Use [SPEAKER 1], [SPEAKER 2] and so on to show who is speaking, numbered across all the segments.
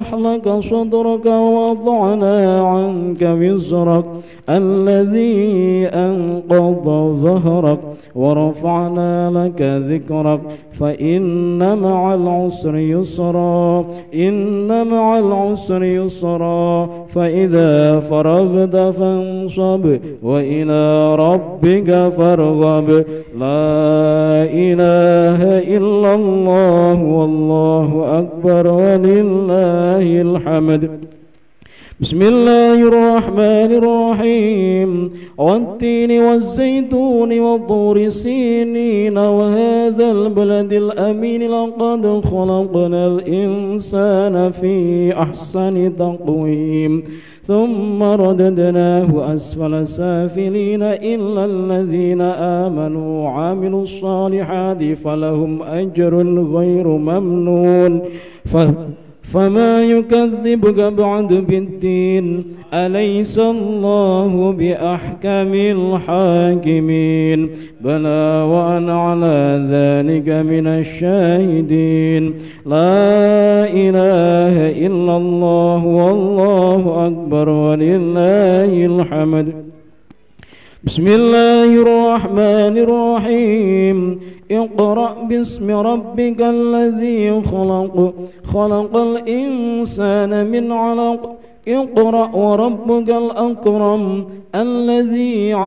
[SPEAKER 1] لك صدرك ووضعنا عنك وزرك الذي أنقض ظهرك ورفعنا لك ذكرك فإن مع العسر يسرا إن مع العسر يسرا فإذا فرغت فانصب وإلى ربك فارغب. لا إله إلا الله والله أكبر ولله الحمد. بسم الله الرحمن الرحيم. والتين والزيتون والطور سينين وهذا البلد الأمين لقد خلقنا الإنسان في أحسن تقويم ثم رددناه أسفل سافلين إلا الذين آمنوا وعملوا الصالحات فلهم أجر غير ممنون. فما يكذبك بعد بالدين أليس الله بأحكم الحاكمين. بلى وأنا على ذلك من الشاهدين. لا إله إلا الله والله أكبر ولله الحمد. بسم الله الرحمن الرحيم. اقرأ باسم ربك الذي خلق خلق الإنسان من علق اقرأ وربك الأكرم الذي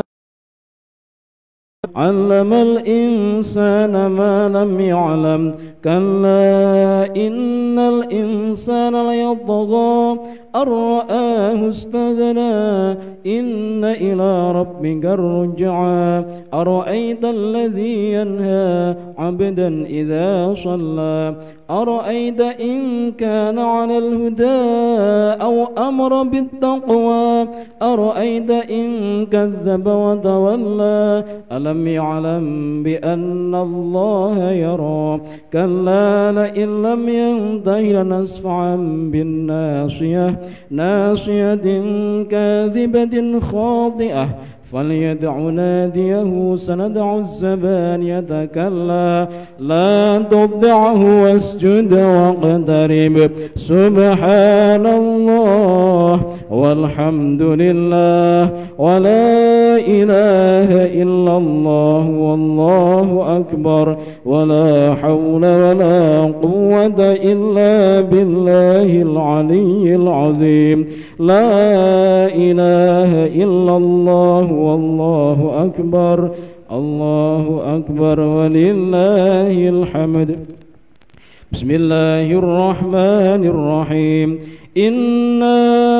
[SPEAKER 1] علم الإنسان ما لم يعلم كلا إن الإنسان ليطغى أن رآه استغنى إن إلى ربك الرجعى. أرأيت الذي ينهى عبدا إذا صلى أرأيت إن كان على الهدى أو أمر بالتقوى أرأيت إن كذب وتولى ألم يعلم بأن الله يرى كلا لئن لم ينته لنسفعا بالناصية ناصية كاذبة خاطئة فليدع ناديه سندع الزبانية كلا لا تطعه واسجد واقترب. سبحان الله والحمد لله ولا إله إلا الله والله أكبر ولا حول ولا قوة إلا بالله العلي العظيم. لا إله إلا الله والله أكبر الله أكبر ولله الحمد. بسم الله الرحمن الرحيم. إنا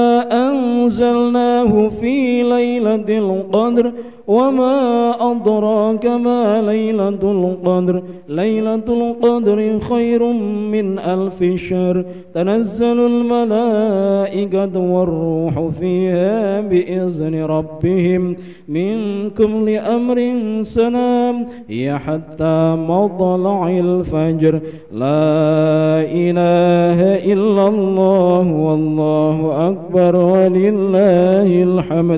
[SPEAKER 1] أنزلناه في ليلة القدر وما أدراك ما ليلة القدر ليلة القدر خير من 1000 شهر تنزل الملائكة والروح فيها بإذن ربهم من كل أمر سلام هي حتى مطلع الفجر. لا إله إلا الله والله أكبر ولله الحمد.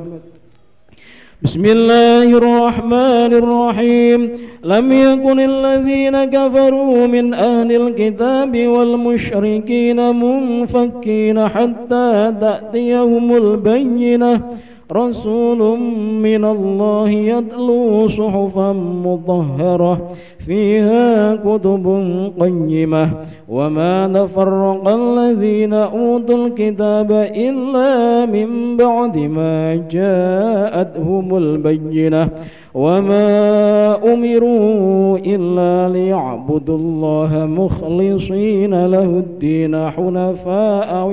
[SPEAKER 1] بسم الله الرحمن الرحيم. لم يكن الذين كفروا من أهل الكتاب والمشركين منفكين حتى تأتيهم البينة. رسول من الله يتلو صحفا مطهرة فيها كتب قيمة وما تفرق الذين أوتوا الكتاب إلا من بعد ما جاءتهم البينة وما أمروا إلا ليعبدوا الله مخلصين له الدين حنفاء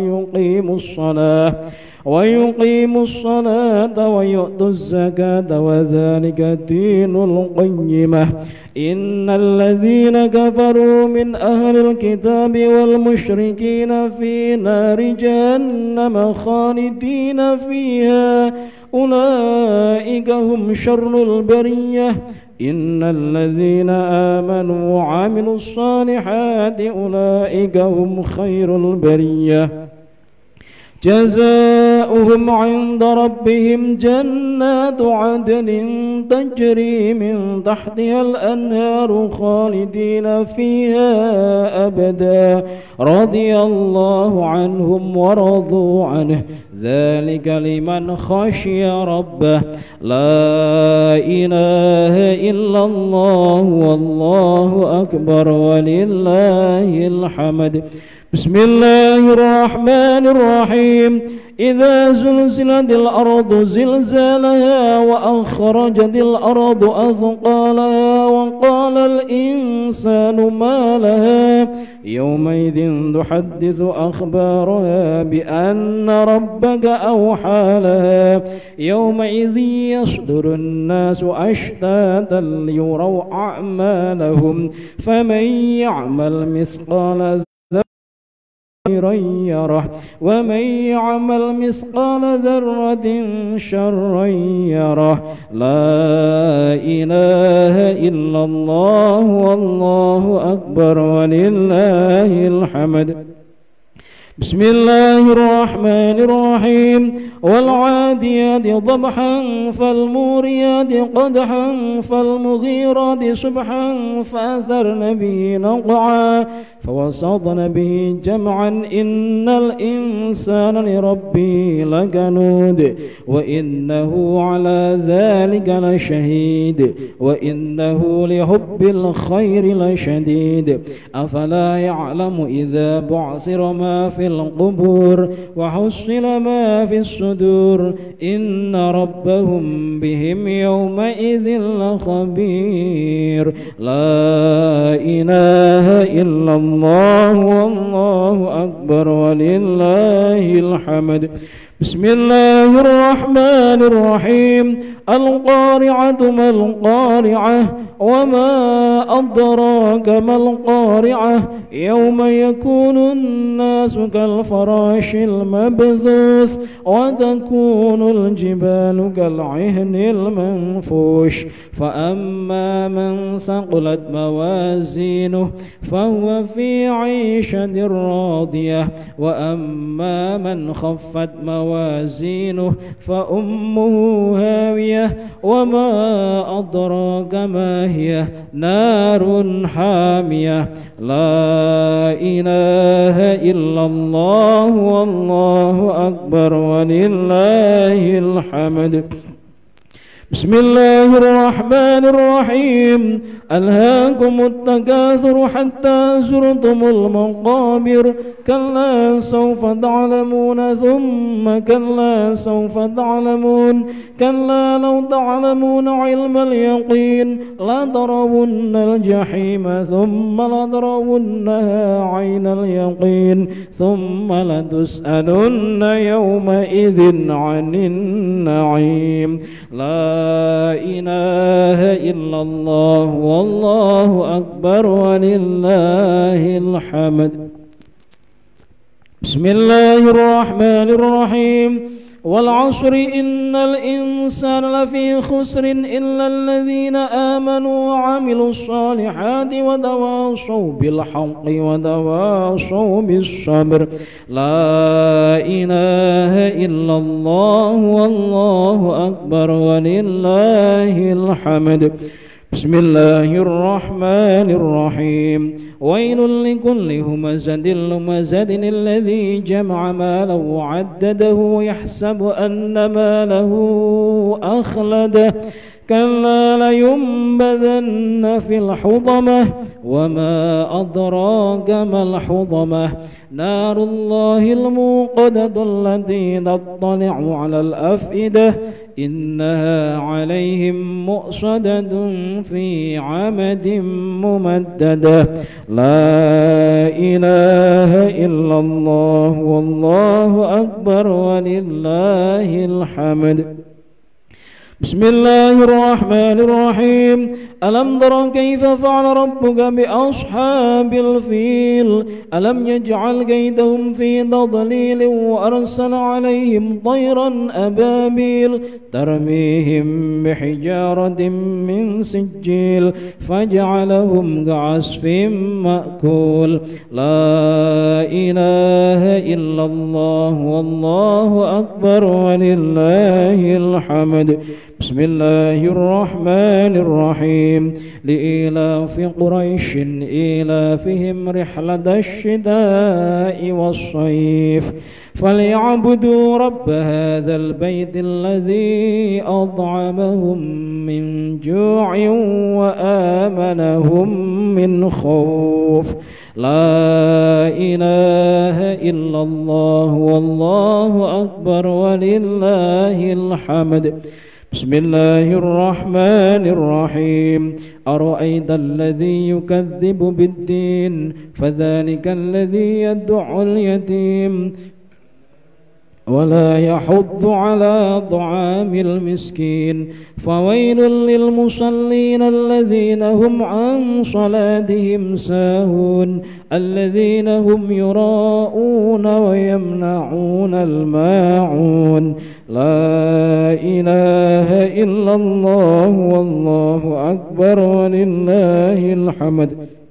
[SPEAKER 1] ويقيموا الصلاة ويؤتوا الزكاة وذلك دين القيمة. إن الذين كفروا من أهل الكتاب والمشركين في نار جهنم خالدين فيها أولئك هم شر البرية. إن الذين آمنوا وعملوا الصالحات أولئك هم خير البرية. جزاؤهم جزاؤهم عند ربهم جنات عدن تجري من تحتها الأنهار خالدين فيها أبدا رضي الله عنهم ورضوا عنه ذلك لمن خشي ربه لا إله إلا الله والله أكبر ولله الحمد. بسم الله الرحمن الرحيم. إذا زلزلت الأرض زلزالها وأخرجت الأرض أثقالها وقال الإنسان ما لها يومئذ تحدث أخبارها بأن ربك أوحى لها يومئذ يصدر الناس أشتاتا ليروا أعمالهم فمن يعمل مثقال خيرا يره ومن يعمل مثقال ذرة شرا يره لا إله إلا الله والله أكبر ولله الحمد. بسم الله الرحمن الرحيم. والعاديات ضبحا فالموريات قدحا فالمغيرات صبحا فأثرن به نقعا فوسطن به جمعا إن الإنسان لربه لكنود وإنه على ذلك لشهيد وإنه لحب الخير لشديد أفلا يعلم إذا بعثر ما في القبور وحصل ما في الصدور إن ربهم بهم يومئذ لخبير لا إله إلا الله والله أكبر ولله الحمد. بسم الله الرحمن الرحيم. القارعة ما القارعة وما أدراك ما القارعة يوم يكون الناس كالفراش المبثوث وتكون الجبال كالعهن المنفوش فأما من ثقلت موازينه فهو في عيشة راضية وأما من خفت موازينه فأمه هاوية وما أدراك ما هي نار حامية لا إله إلا الله والله أكبر ولله الحمد. بسم الله الرحمن الرحيم. ألهاكم التكاثر حتى زرتم المقابر كلا سوف تعلمون ثم كلا سوف تعلمون كلا لو تعلمون علم اليقين لترون الجحيم ثم لترونها عين اليقين ثم لتسألن يومئذ عن النعيم لا إله إلا الله والله أكبر ولله الحمد. بسم الله الرحمن الرحيم. والعصر إن الإنسان لفي خسر إلا الذين آمنوا وعملوا الصالحات وتواصوا بالحق وتواصوا بالصبر لا إله إلا الله والله أكبر ولله الحمد. بسم الله الرحمن الرحيم. ويل لكل همزة لمزة الذي جمع ماله وعدده يحسب أن ماله أخلده كلا لينبذن في الحطمة وما أدراك ما الحطمة نار الله الموقدة التي تطلع على الأفئدة إنها عليهم مؤصدة في عمد ممددة لا إله إلا الله والله أكبر ولله الحمد. بسم الله الرحمن الرحيم ألم تر كيف فعل ربك بأصحاب الفيل ألم يجعل كيدهم في تضليل وأرسل عليهم طيرا أبابيل ترميهم بحجارة من سجيل فجعلهم كعصف مأكول لا إله إلا الله والله أكبر ولله الحمد بسم الله الرحمن الرحيم لإيلاف قريش إيلافهم رحلة الشتاء والصيف فليعبدوا رب هذا البيت الذي أطعمهم من جوع وآمنهم من خوف لا إله إلا الله والله أكبر ولله الحمد بسم الله الرحمن الرحيم أرأيت الذي يكذب بالدين فذلك الذي يدع اليتيم ولا يحض على طعام المسكين فويل للمصلين الذين هم عن صلاتهم ساهون الذين هم يراءون ويمنعون الماعون لا إله إلا الله والله أكبر ولله الحمد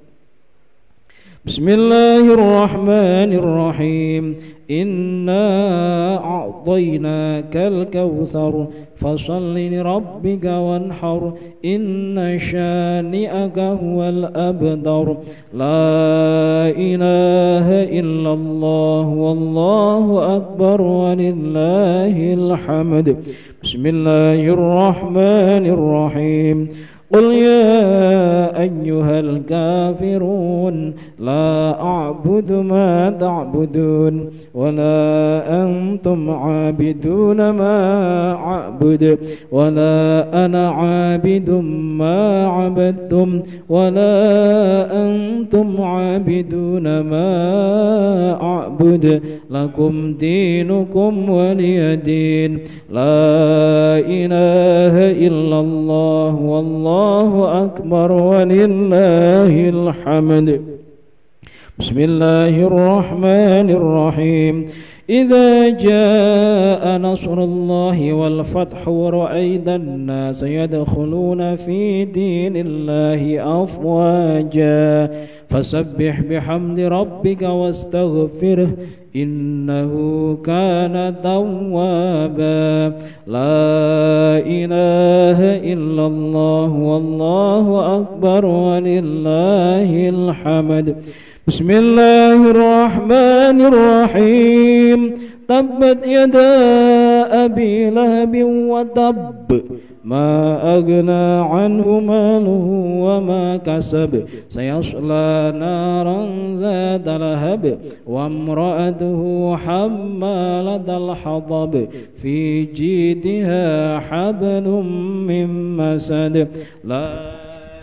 [SPEAKER 1] بسم الله الرحمن الرحيم إنا أعطيناك الكوثر فصل لربك وانحر إن شانئك هو الأبتر لا إله إلا الله والله أكبر ولله الحمد بسم الله الرحمن الرحيم قل يا أيها الكافرون لا أعبد ما تعبدون ولا أنتم عابدون ما أعبد ولا أنا عابد ما عبدتم ولا أنتم عابدون ما أعبد لكم دينكم ولي دين لا إله إلا الله والله أكبر ولله الحمد بسم الله الرحمن الرحيم إذا جاء نصر الله والفتح ورأيت الناس يدخلون في دين الله أفواجا فسبح بحمد ربك واستغفره إنه كان توابا لا إله إلا الله والله أكبر ولله الحمد بسم الله الرحمن الرحيم تبت يدا أبي لهب وتب ما أغنى عنه ماله وما كسب سيصلى نارا ذات لهب وامرأته حمالة الحطب في جيدها حبل من مسد لا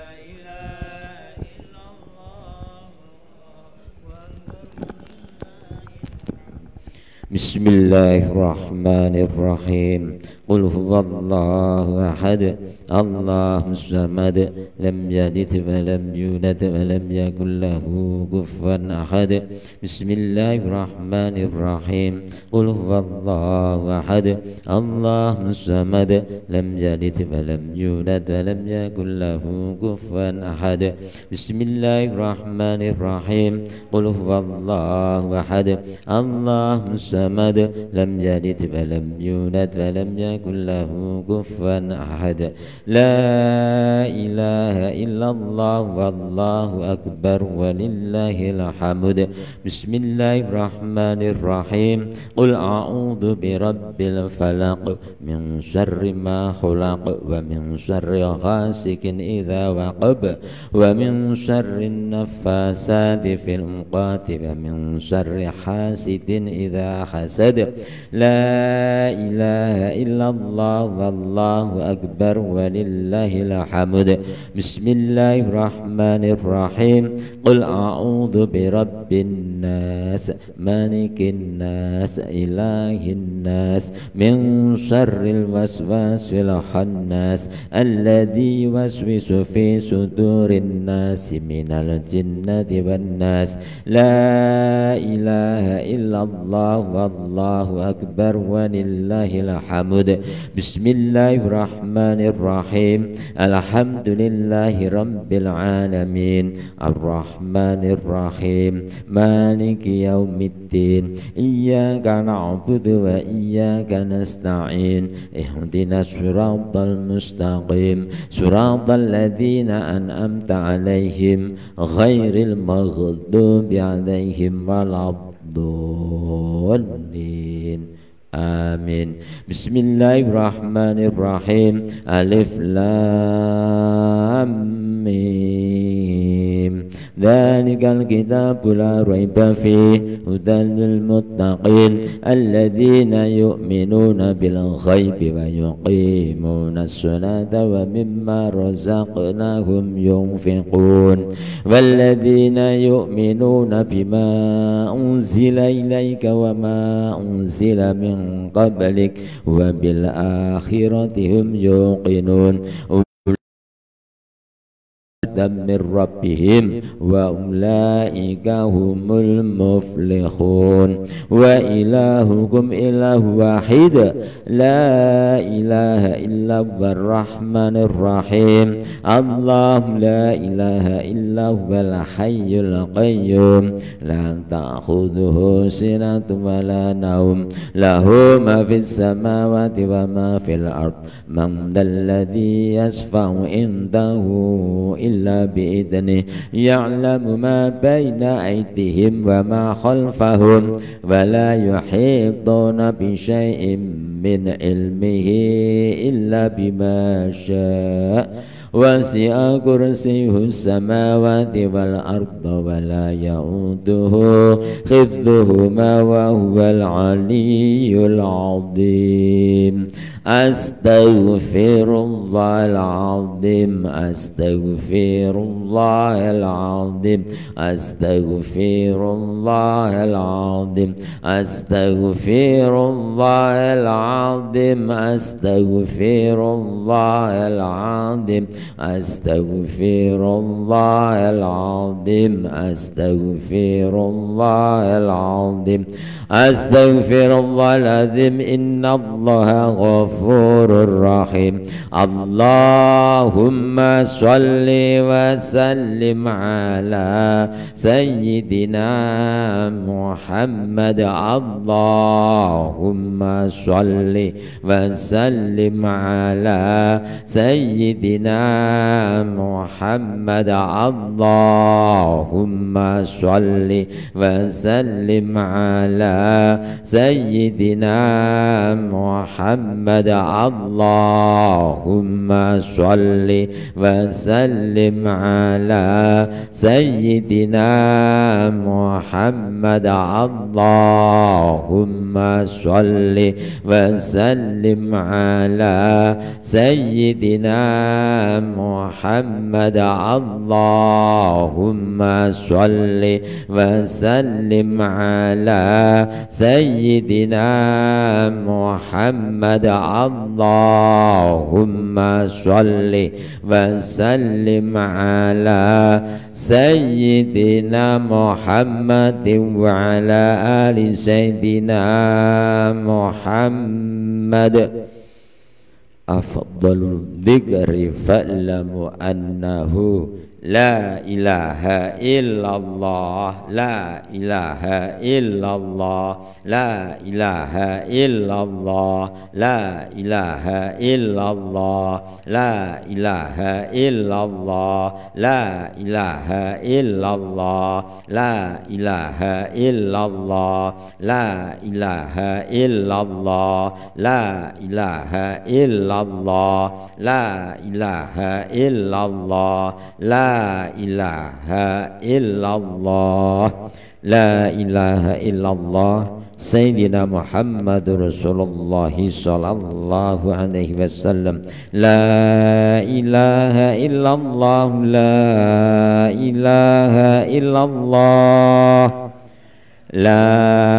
[SPEAKER 2] بسم الله الرحمن الرحيم قل هو الله أحد الله الصمد لم يلد ولم يولد ولم يكن له كفوا أحد بسم الله الرحمن الرحيم قل هو الله أحد الله الصمد لم يلد ولم يولد ولم يكن له كفوا أحد بسم الله الرحمن الرحيم قل هو الله أحد الله الصمد لم يلد ولم يولد ولم يكن له كفوا أحد لا إله إلا الله والله أكبر ولله الحمد بسم الله الرحمن الرحيم قل أعوذ برب الفلق من شر ما خلق ومن شر غاسق إذا وقب ومن شر النفاسات في العقد ومن شر حاسد إذا حسد لا إله إلا illallah wallahu akbar walillahil hamd. Bismillahirrahmanirrahim. Qul a'udzu birabbin nas malikin nas ilahin nas min syarril waswasil khannas alladzi yuwaswisu fi sudurin nas minal jinnati wan nas. La ilaha illallah wallahu akbar walillahil hamd. Bismillahirrahmanirrahim. Alhamdulillahi rabbil alamin. Ar-Rahmanir-Rahim. Maliki yaumiddin. Iyyaka na'budu wa iyyaka nasta'in. Ihdinas siratal mustaqim. Siratal ladzina an'amta 'alaihim ghairil maghdubi 'alaihim waladdallin. Amin. Bismillahirrahmanirrahim. Alif Lam Mim. Dzalikal kitabu la raiba fihi hudan lil muttaqin alladzina yu'minuna bil ghaibi wa yuqimuna as-salata wa mimma razaqnahum yunfiqun walladzina yu'minuna bima unzila ilayka wa ma unzila min qablik wa bil akhirati hum yuqinun min rabbihim wa ulaika humul muflihun. Wa ilahukum ilahu wahid la ilaha illa huwar rahmanir rahim. Allahu la ilaha illa huwal hayyul qayyum la ta'khudhuhu sinatun wa la naum lahu ma fis samawati wa ma fil ard. Man dzalladzi yashfa'u indahu illa bi'idnih ya'lamu ma baina aydihim wa ma khalfahum wa la yuhituna bi syai'in min ilmihi illa bima syaa. Wasi'a kursiyyuhu samawati wal arda wa la ya'uduhu hifdhuhuma wa huwal aliyyul azim. Astaghfirullahal azim. Astaghfirullahal azim. Astaghfirullahal azim. Astaghfirullahal azim. Astaghfirullahal azim. Astaghfirullahal azim. Astaghfirullahal azim. Astaghfirullahal azim. Innallaha ghafurur rahim. Allahumma sholli wa sallim ala sayyidina Muhammad. Allahumma sholli wa sallim ala sayyidina Muhammad. Allahumma sholli wa sallim ala sayyidina Muhammad. Allahumma sholli wa sallim ala sayyidina Muhammad. Allahumma sholli wa sallim ala sayyidina Muhammad. Allahumma sholli wa sallim ala sayyidina Muhammad. Allahumma sholli wa sallim ala sayyidina Muhammadin wa ala ali sayyidina Muhammad. Afdalul dzikri fa'lamu annahu la ilaha illallah. La ilaha illallah. La ilaha illallah. La ilaha illallah. La ilaha illallah. La ilaha illallah. La ilaha illallah. La ilaha illallah. La ilaha illallah. La ilaha illallah. La ilaha illallah. La ilaha illallah. سيدنا محمد رسول الله صلى الله عليه وسلم لا إله إلا الله لا إله إلا الله لا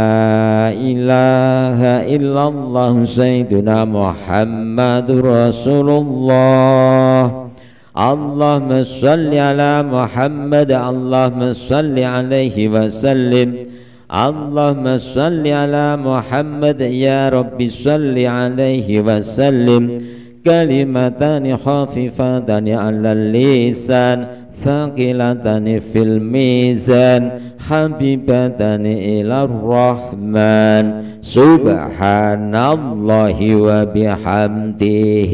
[SPEAKER 2] إله إلا الله سيدنا محمد رسول الله اللهم صل على محمد اللهم صل عليه وسلم اللهم صل على محمد يا رب صل عليه وسلم كلمتان خفيفتان على اللسان ثقيلتان في الميزان حبيبتان إلى الرحمن سبحان الله وبحمده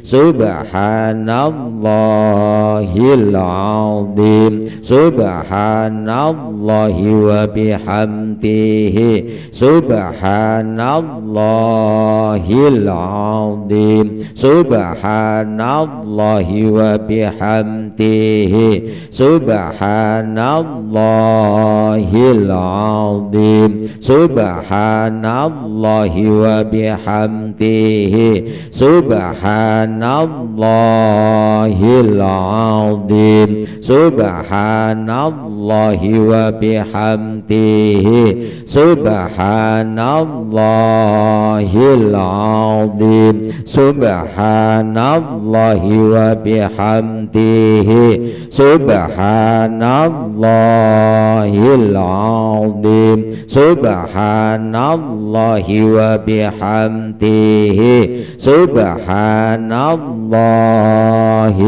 [SPEAKER 2] سبحان الله العظيم سبحان الله وبحمده سبحان الله العظيم سبحان الله وبحمده سبحان الله العظيم سبحان الله وبحمده سبحان الله العظيم سبحان الله وبحمده سبحان الله العظيم سبحان الله وبحمده سبحان الله العظيم سبحان الله وبحمده سبحان الله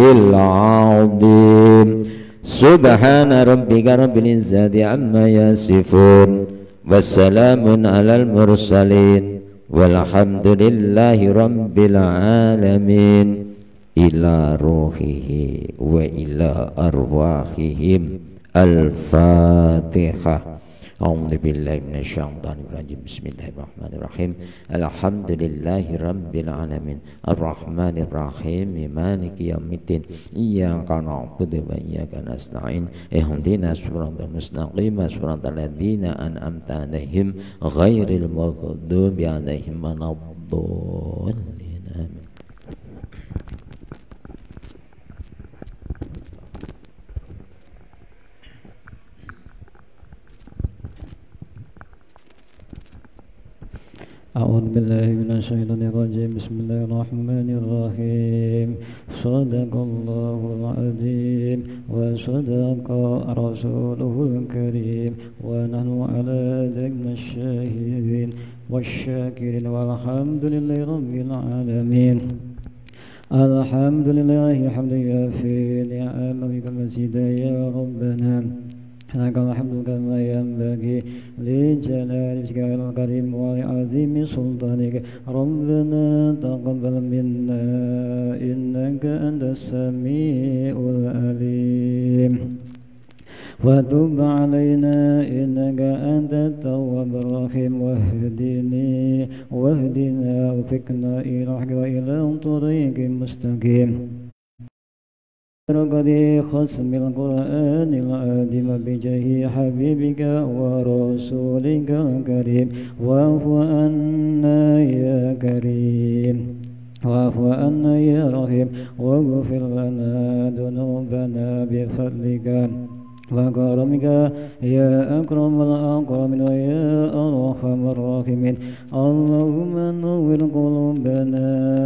[SPEAKER 2] العظيم سبحان ربك رب العزة عما يصفون والسلام على المرسلين والحمد لله رب العالمين إلى روحه وإلى أرواحهم الفاتحة أعوذ بالله من الشيطان الرجيم بسم الله الرحمن الرحيم الحمد لله رب العالمين الرحمن الرحيم مالك يوم الدين إياك نعبد وإياك نستعين اهدنا الصراط المستقيم صراط الذين أنعمت عليهم غير المغضوب عليهم ولا الضالين آمين.
[SPEAKER 1] أعوذ بالله من الشيطان الرجيم بسم الله الرحمن الرحيم صدق الله العظيم وصدق رسوله الكريم ونحن على ذلك من الشاهدين والشاكرين والحمد لله رب العالمين الحمد لله حمدا يوافي نعمه كمزيدا يا ربنا لك الحمد كما ينبغي لجلال وجهك الكريم وعظيم سلطانك ربنا تقبل منا إنك أنت السميع العليم وتب علينا إنك أنت التواب الرحيم واهدنا وفقنا إلى الحق وإلى طريق مستقيم قد خصم القرآن العظيم بجاه حبيبك ورسولك الكريم واعف عنا يا كريم واعف عنا يا رحيم واغفر لنا ذنوبنا بفضلك وكرمك يا أكرم الأكرمين ويا أرحم الراحمين اللهم نور قلوبنا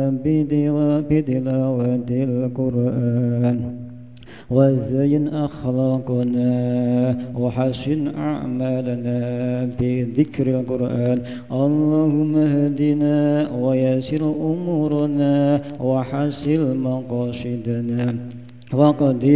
[SPEAKER 1] بتلاوة القرآن وزين أخلاقنا وحسن أعمالنا بذكر القرآن اللهم اهدنا ويسر أمورنا وحسن مقاصدنا وقضي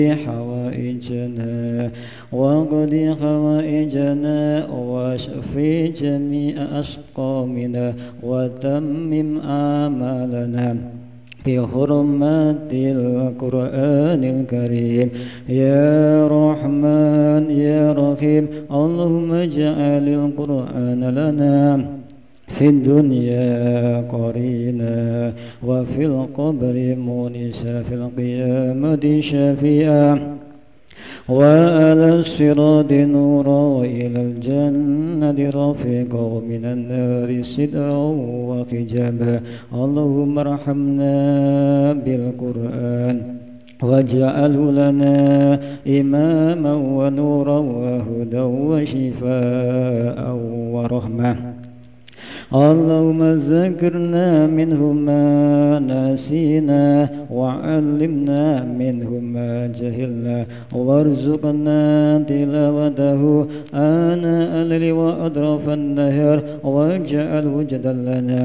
[SPEAKER 1] حوائجنا واشفي جميع أسقامنا وتمم آمالنا بحرمات القرآن الكريم يا رحمن يا رحيم اللهم اجعل القرآن لنا في الدنيا قرينا وفي القبر مونسا في القيامة شفيعا وعلى الصراط نورا وإلى الجنة رفيقا ومن النار سترا وحجابا اللهم ارحمنا بالقرآن واجعله لنا إماما ونورا وهدى وشفاء ورحمة اللهم ذكرنا منه ما نسينا وعلمنا منه ما جهلنا وارزقنا تلاوته آناء الليل وأطراف النهار واجعله جدا لنا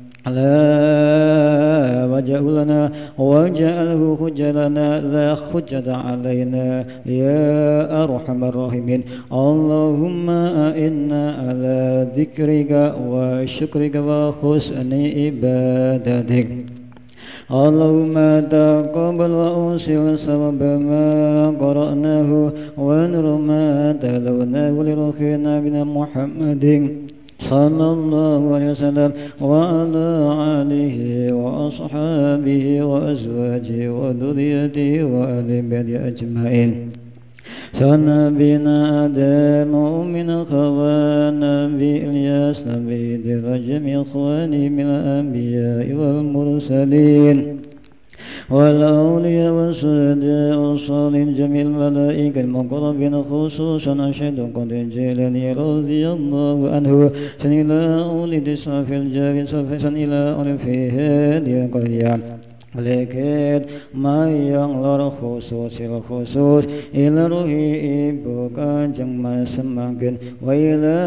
[SPEAKER 1] واجعله حجة لنا لا حجة علينا يا أرحم الراحمين اللهم أئنا على ذكرك وشكرك وحسن عبادتك اللهم تقبل وأوصل ثواب ما قرأناه ونور ما تلوناه لروحنا بنا محمد صلى الله عليه وسلم وعلى آله وأصحابه وأزواجه وذريته وآل بيته أجمعين فنبينا آدم ومن خوان نبي إلياس نبي درجم إخواني من الأنبياء والمرسلين والأولياء والشهداء والصالحين جميع الملائكة المقربين خصوصا أشهد قد جيلاني رضي الله عنه سن إلى أولي الصف الجاري سن إلى أولي في هذه القرية Lekit mayang lor khusus ila ruhi ibu kanjeng mas semakin wa ila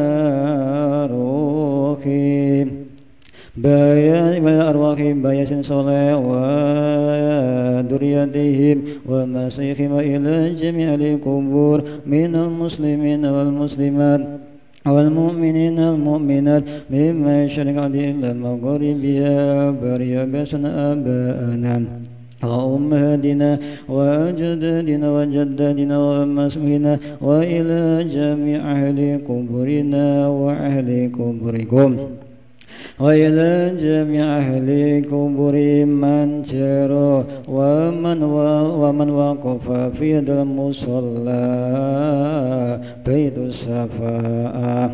[SPEAKER 1] ruhi bayan arwahim bayasin soleh wa duriyatihim wa masihim wa ila jami'al kubur minal muslimin wal muslimat والمؤمنين والمؤمنات مما يشرك عليه إلا مغربيا بريا بسنا آباءنا وأمهاتنا وأجدادنا وجدادنا ومسؤولنا وإلى جميع أهل قبورنا وأهل قبوركم وإلى جميع أهل قبور من جرى ومن وقف في المصلى بيت الصفاء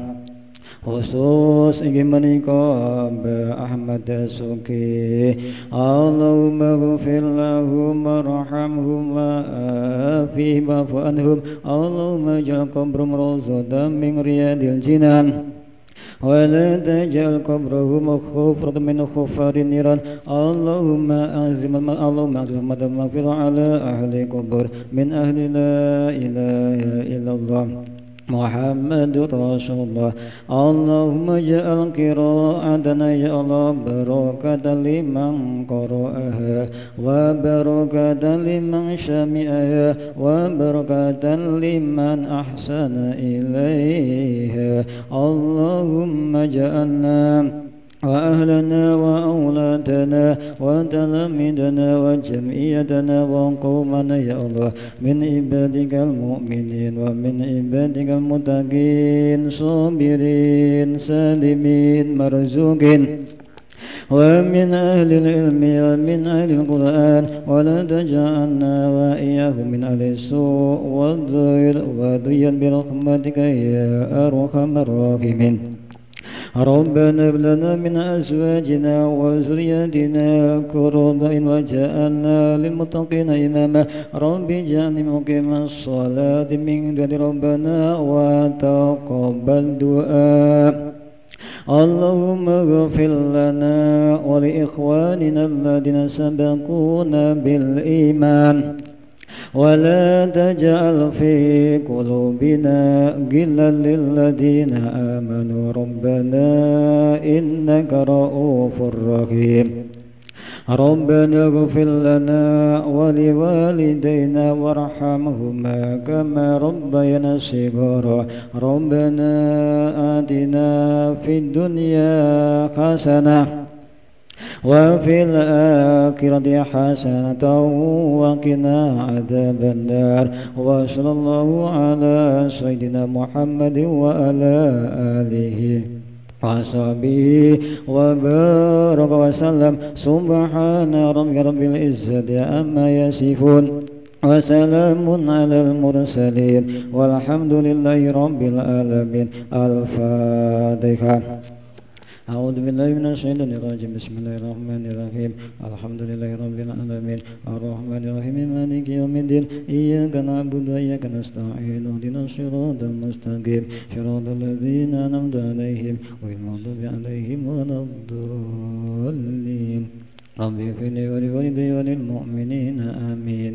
[SPEAKER 1] khusus ingin menikah Ahmad Suki Allahumma ghfir lahum warhamhum wa'afihim wa'fu anhum Allahumma ja'al qabrum rawzatan min riyadil jinan ولا تجعل قبرهم خفرة من خفار النيران اللهم أعزم المغفرة على أهل قبور من أهل لا إله إلا الله محمد رسول الله اللهم اجعل قراءتنا يا الله بركة لمن قرأها وبركة لمن سمعها وبركة لمن أحسن إليها اللهم اجعلنا وأهلنا وأولادنا وتلاميذنا وجمعيتنا وقومنا يا الله من عبادك المؤمنين ومن عبادك المتقين صابرين سالمين مرزوقين ومن أهل العلم ومن أهل القرآن ولا تجعلنا وإياهم من أهل السوء والضير وضيا برحمتك يا أرحم الراحمين ربنا هب لنا من أزواجنا وذرياتنا قرة وجعلنا للمتقين إماما رب اجعلني مقيم الصلاة من دون ربنا وتقبل دعاء اللهم اغفر لنا ولإخواننا الذين سبقونا بالإيمان ولا تجعل في قلوبنا غلا للذين آمنوا ربنا إنك رؤوف رحيم ربنا اغفر لنا ولوالدينا وارحمهما كما ربيانا صغارا ربنا آتنا في الدنيا حسنة وفي الآخرة حسنة وقنا عذاب النار وصلى الله على سيدنا محمد وعلى آله وصحبه وبارك وسلم سبحان ربك رب العزة عما يصفون وسلام على المرسلين والحمد لله رب العالمين. الفاتحة. أعوذ بالله من الشيطان الرجيم. بسم الله الرحمن الرحيم. الحمد لله رب العالمين الرحمن الرحيم مالك يوم الدين إياك نعبد وإياك نستعين اهدنا الصراط المستقيم صراط الذين أنعمت عليهم غير المغضوب عليهم ولا الضالين. رب اغفر لي ولوالدي وللمؤمنين آمين.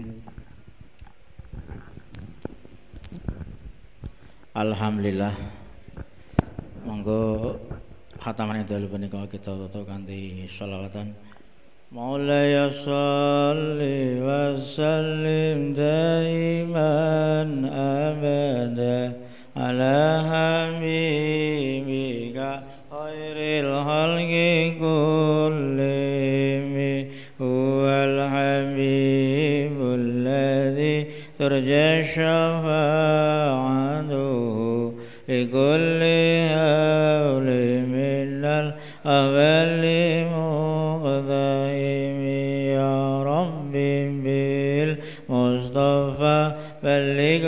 [SPEAKER 3] Alhamdulillah. Monggo khataman dalu punika kita tutup kanthi sholawatan. Maulaya sholli wa sallim daiman abada ala habibika khairil khalqi kullihim huwal habibul ladzi turja syafa'atuhu likulli hawli minal awali muqdaimi ya Rabbi bil Mustafa balligh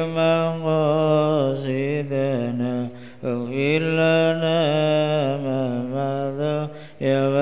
[SPEAKER 3] maqasidana waghfir lana ma madha ya